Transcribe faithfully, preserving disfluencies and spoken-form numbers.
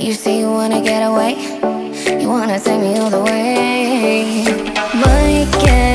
You say you wanna get away, you wanna take me all the way. Might get